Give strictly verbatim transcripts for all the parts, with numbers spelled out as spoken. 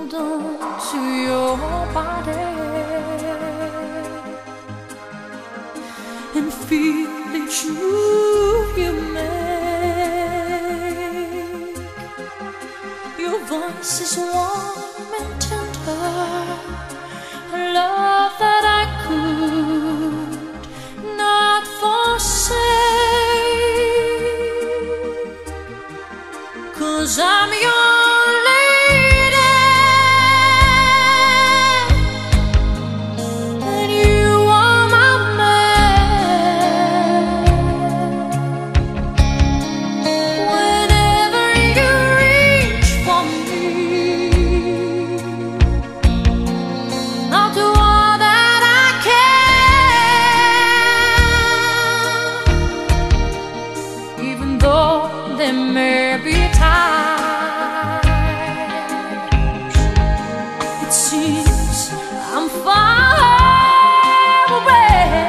hold on to your body and feel each move you make. Your voice is warm and tender, a love that I could not forsake, 'cause I'm your lady and you are my man. Whenever you reach for me, I'll do all that I can, even though there may be times it seems I'm far away.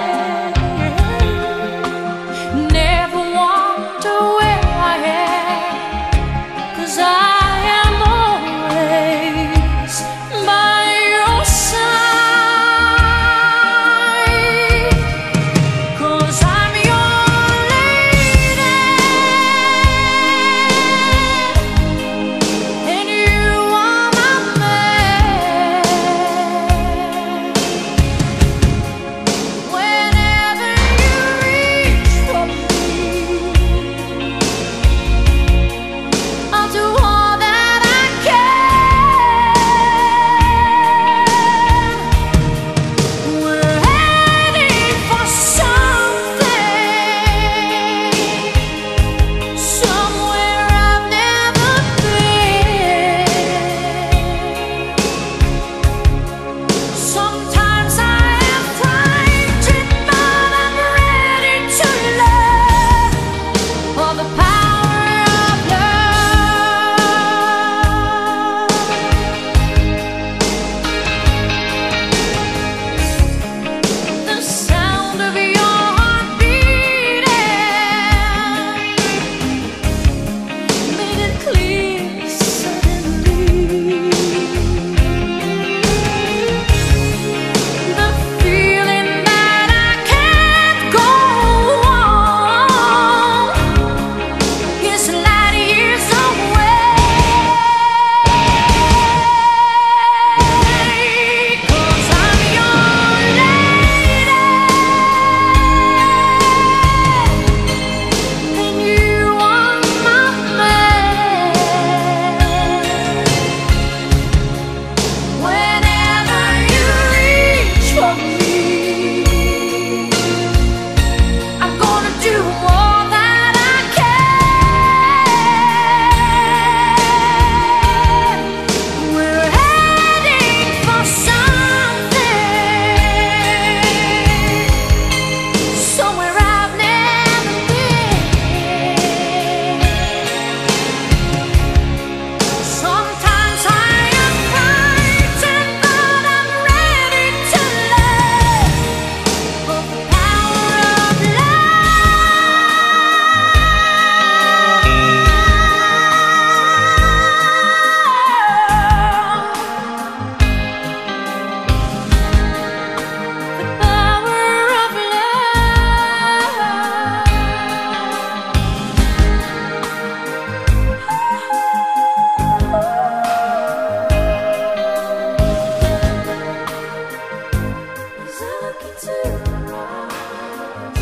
Never wonder where I am, 'cause I am always by your side. 'Cause I'm your lady and you are my man. Whenever you reach for me, I'll do all that I can. We're heading for something, somewhere I've never been. Sometimes I am frightened, but I'm ready to learn all the power of love. The sound of your heart beating made it clear suddenly. The feeling that I can't go on is light years away. 'Cause I'm your lady and you are my man. Whenever you reach for me, I'm gonna do all that I can. We're heading for something, somewhere I've never been. Sometimes I am frightened, but I'm ready to learn of the power of As I look into your eyes,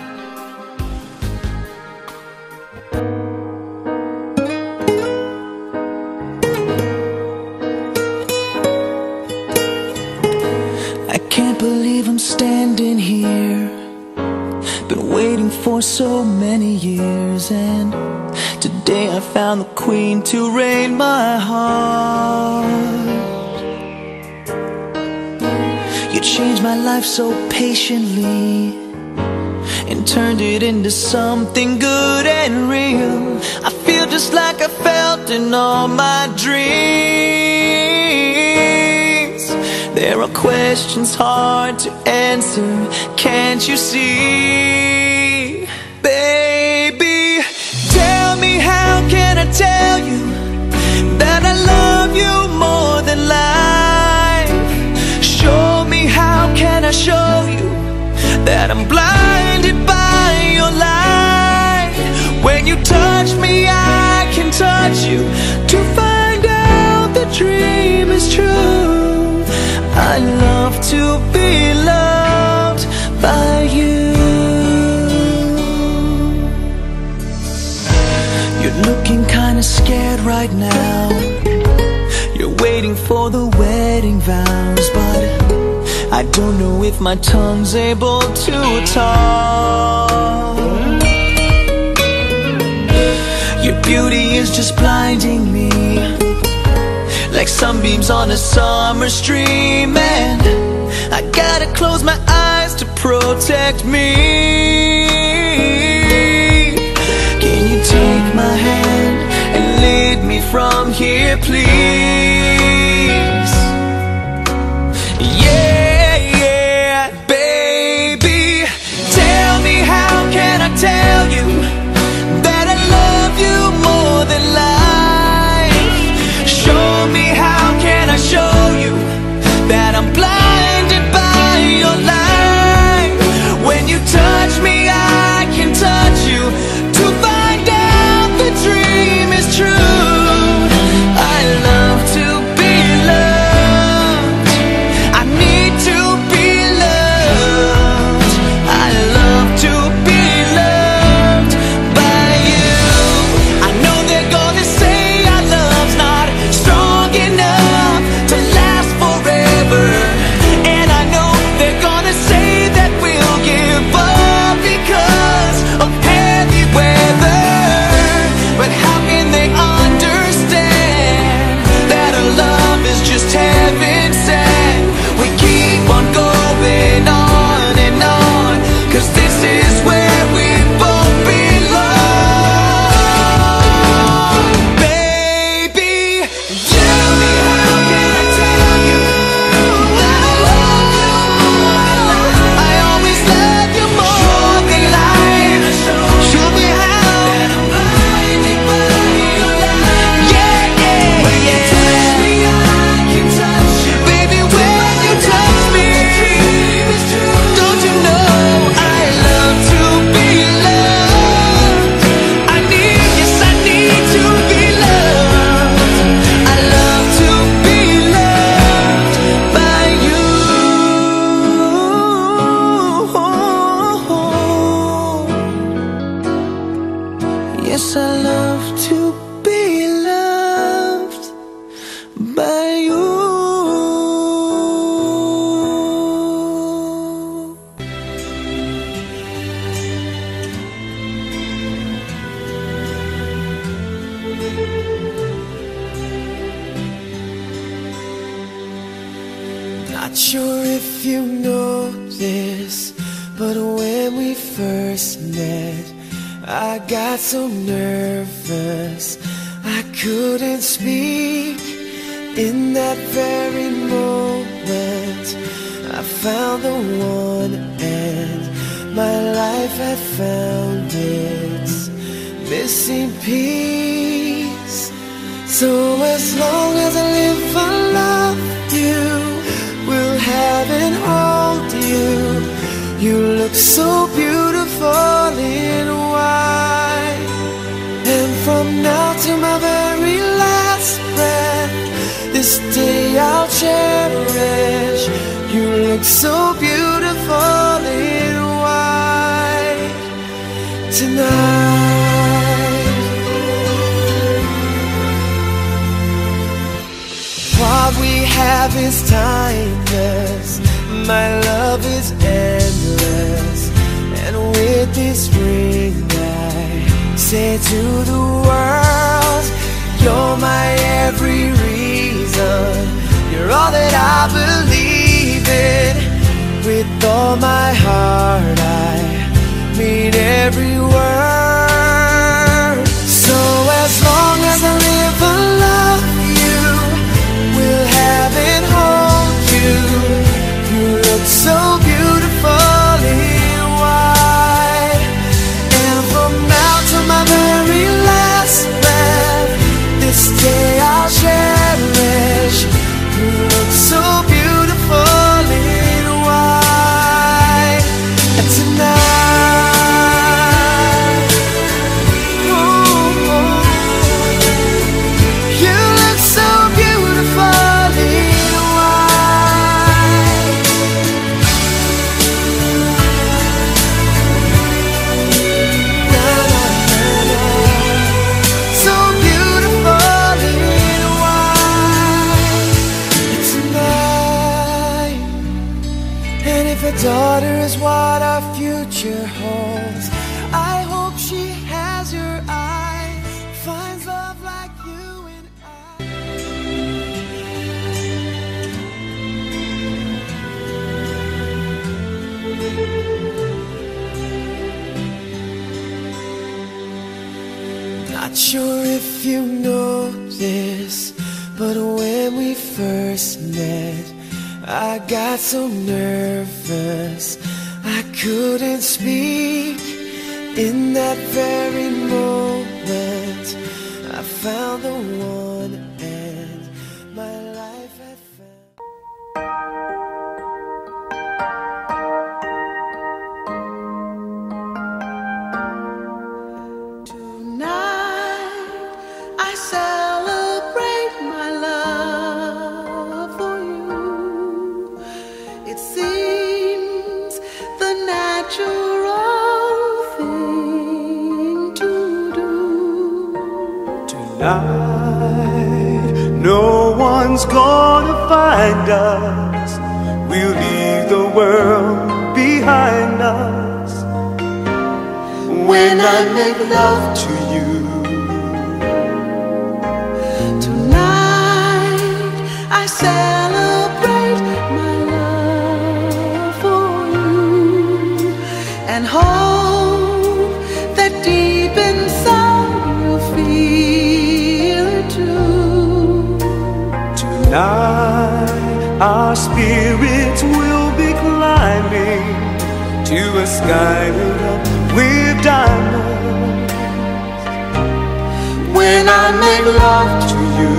I can't believe I'm standing here. Been waiting for so many years, and today I found the queen to reign my heart. You changed my life so patiently and turned it into something good and real. I feel just like I felt in all my dreams. There are questions hard to answer, can't you see? Baby, tell me, how can I tell you that I love you more that I'm blinded by your light. When you touch me, I can touch you to find out the dream is true. I love to be loved by you. You're looking kinda scared right now. You're waiting for the wedding vows, but I don't know if my tongue's able to talk. Your beauty is just blinding me, like sunbeams on a summer stream, and I gotta close my eyes to protect me. Can you take my hand and lead me from here, please? Yeah, yeah, baby. Tell me, how can I tell you that I love you more than life? Show me, how can I show you that I'm blinded by your light? When you touch me, I can touch you to find out the dream is true. I love to be loved. I need to be loved. I love to be loved by you. I know they're gonna say our love's not strong enough to last forever, and I know they're gonna say that we'll give up because of heavy weather. But how can they understand that our love is just heaven sent? We keep on going on and on, 'cause this is where we both belong. Baby, tell me, how can I tell you that I love you more than life? I always love you more than life. Show me how that I'm blinded by your light. Yeah, yeah, when you touch me, I can touch you. Baby, when you touch me, don't you know I love to be loved? I need, yes, I need to be loved. I love to be loved by you. Yes, I love to be loved by you. Not sure if you know this, but when we first met, I got so nervous I couldn't speak. In that very moment, I found the one, and my life had found its missing piece. So as long as I live, I love you, will have and hold you. You look so beautiful in white, and from now to my very last breath, this day I'll cherish. You look so beautiful in white tonight. What we have is timeless, my love is endless, and with this ring I say to the world, you're my every reason, you're all that I believe in. With all my heart I mean every word. So as long as I live, I love you, will have and hold you. You look so beautiful in white, and from now to my very last breath, this day I'll cherish. You look so beautiful in white, My daughter is what our future holds. I hope she has your eyes, finds love like you and I. Not sure if you know this, but when we first met, I got so nervous I couldn't speak. In that very moment I found the one and my life had found. Tonight I celebrate my love for you. It seems the natural thing to do. Tonight, no one's gonna find us. We'll leave the world behind us. When I make love to you, tonight I celebrate my love for you and hope that deep inside you feel it too. tonight our spirits will be climbing to a sky lit up with diamonds. When I make love to you,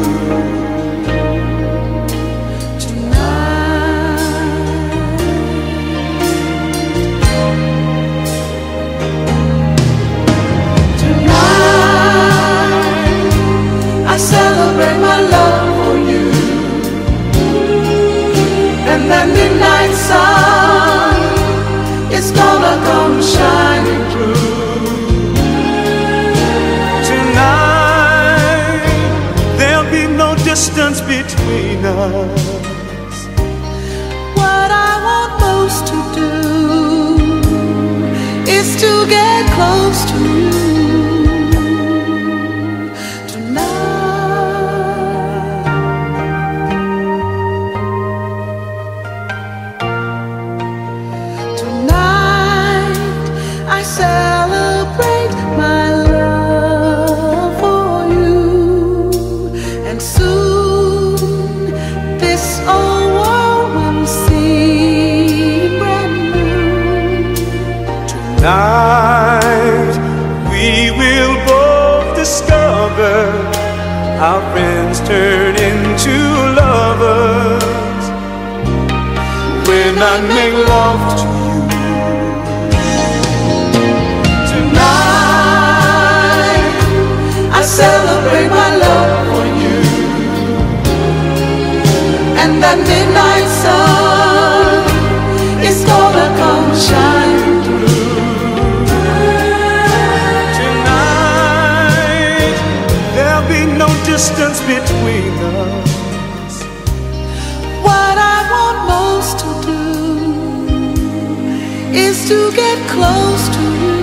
I celebrate my love for you, and that midnight sun is gonna come shining through. tonight there'll be no distance between us. What I want most to do is to get close to you. I celebrate my love for you, and soon this old world will seem brand new. Tonight we will both discover our friends turn into lovers. When I make love to you, I celebrate my love for you, and that midnight sun is gonna come shining through. tonight there'll be no distance between us. What I want most to do is to get close to you.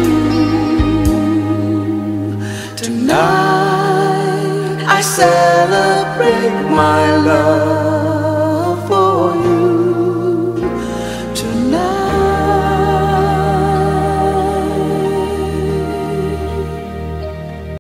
Tonight I celebrate my love.